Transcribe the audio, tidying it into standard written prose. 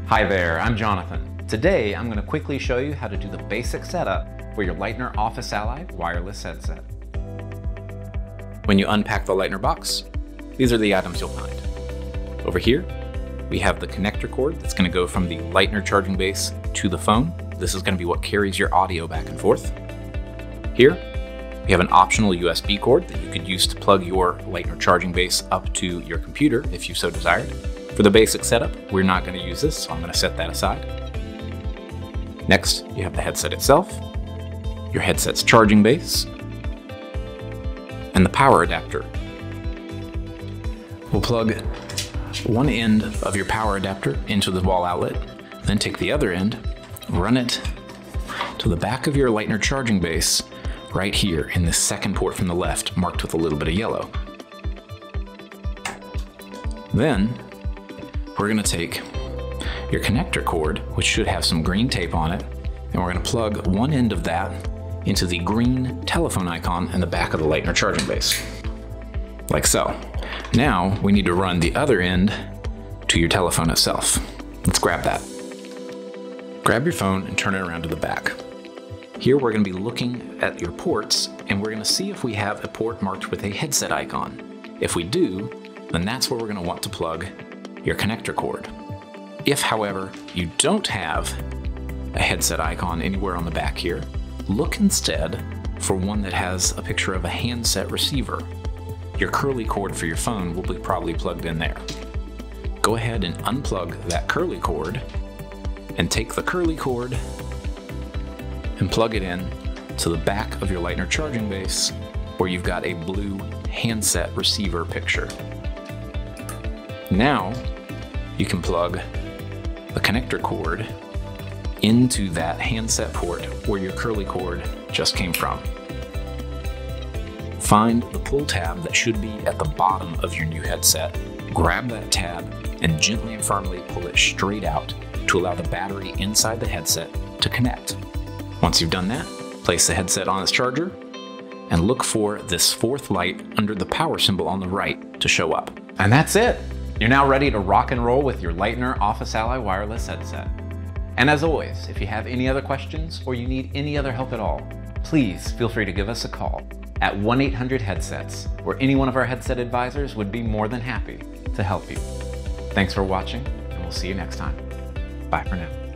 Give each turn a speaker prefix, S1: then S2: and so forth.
S1: Hi there, I'm Jonathan. Today I'm going to quickly show you how to do the basic setup for your Leitner Office Ally wireless headset. When you unpack the Leitner box, these are the items you'll find. Over here, we have the connector cord that's going to go from the Leitner charging base to the phone. This is going to be what carries your audio back and forth. Here, we have an optional USB cord that you could use to plug your Leitner charging base up to your computer if you so desired. For the basic setup, we're not going to use this, so I'm going to set that aside. Next, you have the headset itself, your headset's charging base, and the power adapter. We'll plug one end of your power adapter into the wall outlet, then take the other end, run it to the back of your Leitner charging base right here in this second port from the left, marked with a little bit of yellow. Then we're going to take your connector cord, which should have some green tape on it, and we're going to plug one end of that into the green telephone icon in the back of the Leitner charging base, like so. Now we need to run the other end to your telephone itself. Let's grab that. Grab your phone and turn it around to the back. Here we're going to be looking at your ports, and we're going to see if we have a port marked with a headset icon. If we do, then that's where we're going to want to plug your connector cord. If, however, you don't have a headset icon anywhere on the back here, look instead for one that has a picture of a handset receiver. Your curly cord for your phone will be probably plugged in there. Go ahead and unplug that curly cord and take the curly cord and plug it in to the back of your Leitner charging base where you've got a blue handset receiver picture. Now you can plug the connector cord into that handset port where your curly cord just came from. Find the pull tab that should be at the bottom of your new headset, grab that tab, and gently and firmly pull it straight out to allow the battery inside the headset to connect. Once you've done that, place the headset on its charger and look for this fourth light under the power symbol on the right to show up. And that's it! You're now ready to rock and roll with your Leitner Office Ally wireless headset. And as always, if you have any other questions or you need any other help at all, please feel free to give us a call at 1-800-HEADSETS, where any one of our headset advisors would be more than happy to help you. Thanks for watching, and we'll see you next time. Bye for now.